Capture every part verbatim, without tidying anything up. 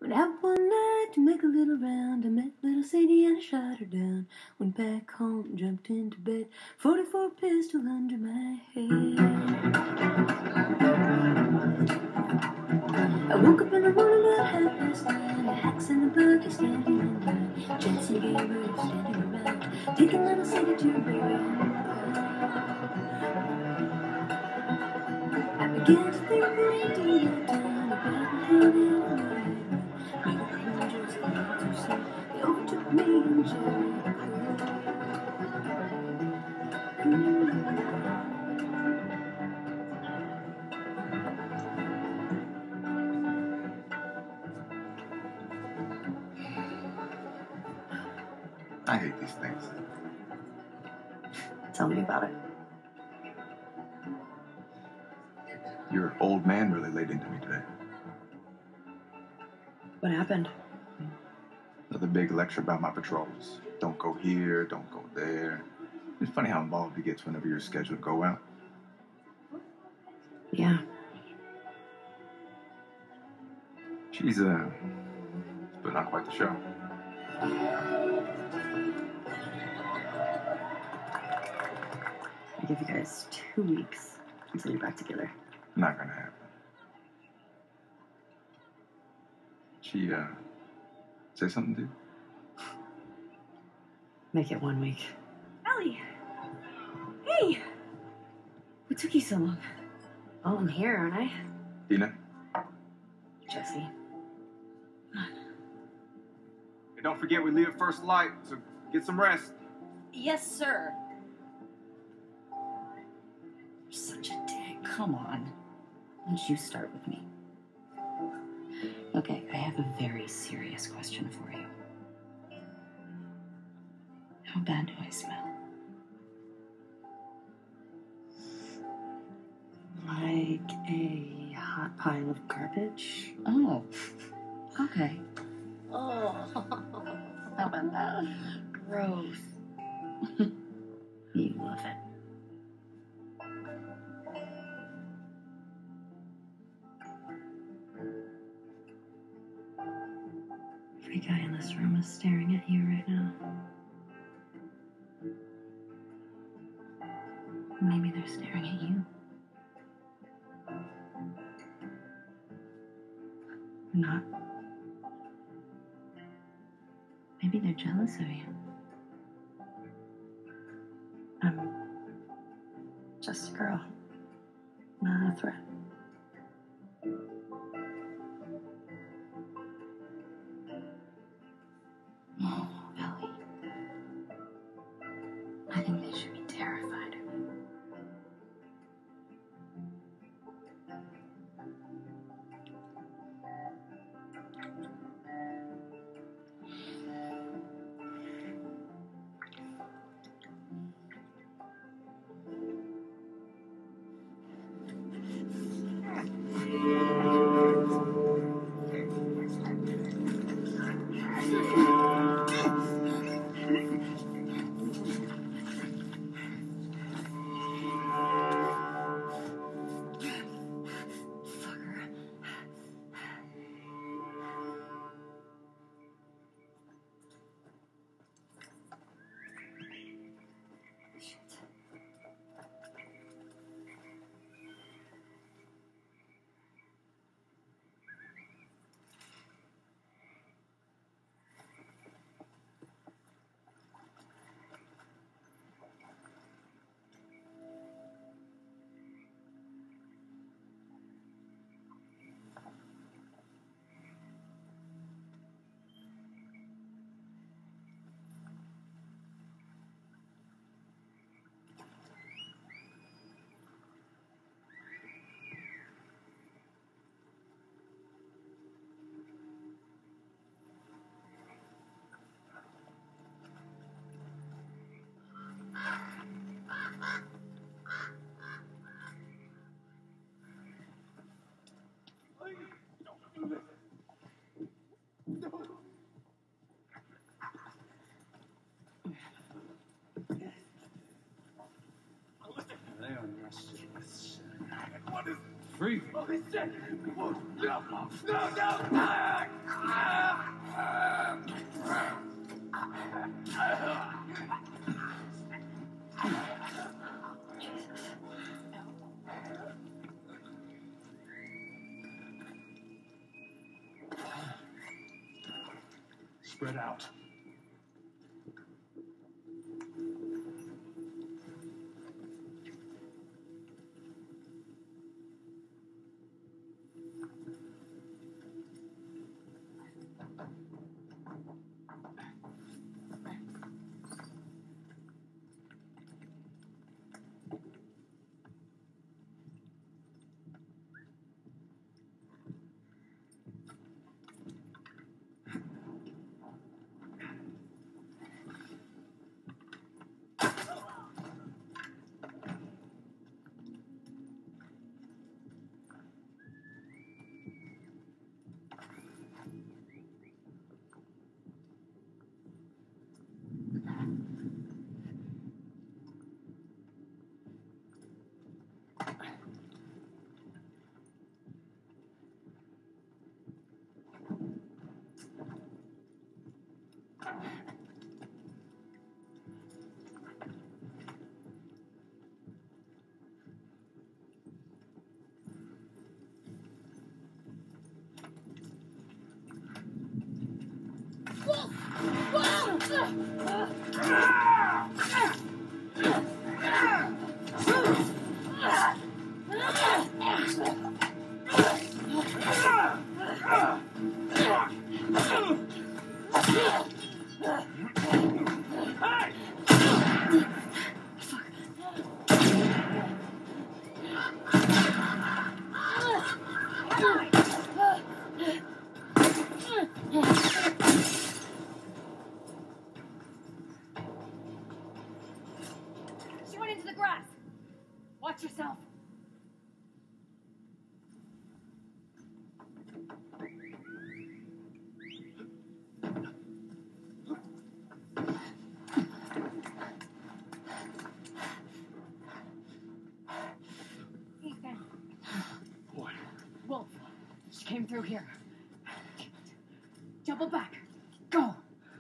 Went out one night to make a little round. I met little Sadie and I shot her down. Went back home, jumped into bed, forty-four pistol under my head. I woke up in the morning about half past nine. The hacks and the buggy standing in line. Jensen Gabriel standing around, taking little Sadie to bury. I began to think going to that town about my head in a night. Made a plan just a little too soon. They overtook me in Jericho. I hate these things. Tell me about it. Your old man really laid into me today. What happened? Another big lecture about my patrols. Don't go here, don't go there. It's funny how involved he gets whenever you're scheduled to go out. Yeah. She's, uh, putting on quite the show. I give you guys two weeks until you're back together. Not gonna happen. She, uh, say something to you? Make it one week. Ellie! Hey! What took you so long? Oh, I'm here, aren't I? Dina? Jesse. Hey, don't forget we leave at first light, so get some rest. Yes, sir. You're such a dick. Come on. Why don't you start with me? Okay, I have a very serious question for you. How bad do I smell? Like a hot pile of garbage? Oh, okay. Oh, how about that? Gross. You love it. Every guy in this room is staring at you right now. Maybe they're staring at you. Not. Maybe they're jealous of you. I'm just a girl, not a threat. Oh, Ellie. I think they should be terrified of you. free. Holy shit! No, no, no, no! Spread out. She went into the grass. Watch yourself. Ethan. Boy. Wolf. She came through here. Double back. Go.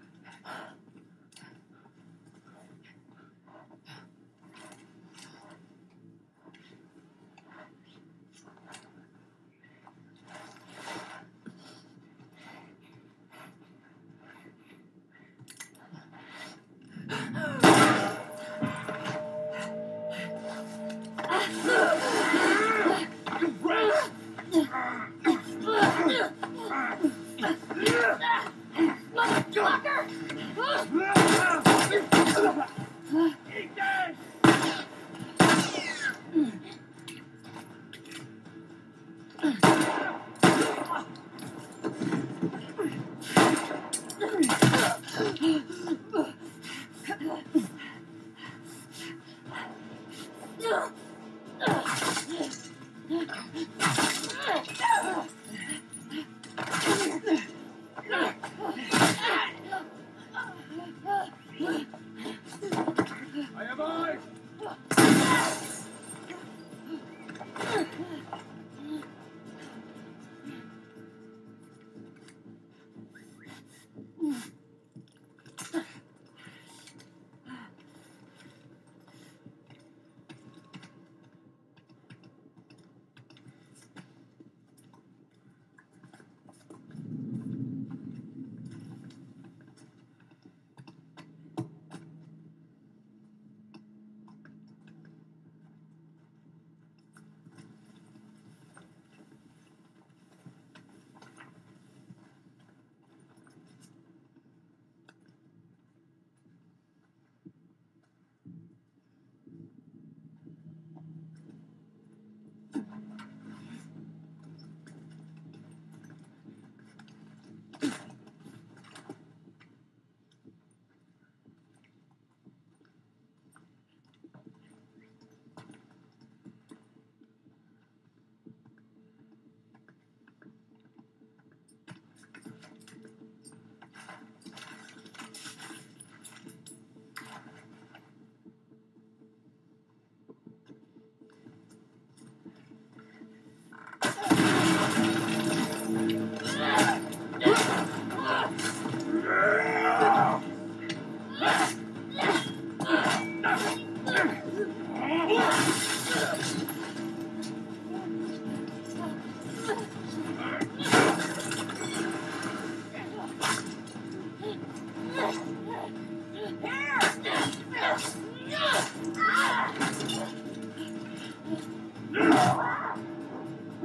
I have eyes!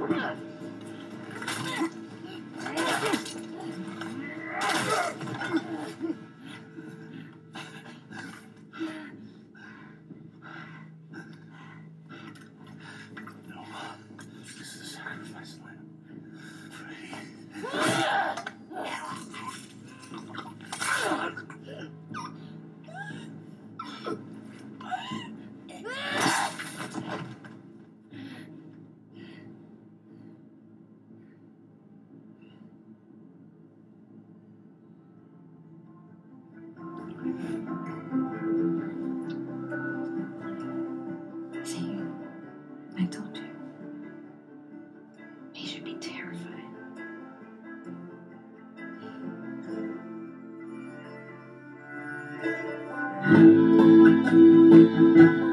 No. This is a sacrifice lamb. See, I told you. He should be terrified. Thank you.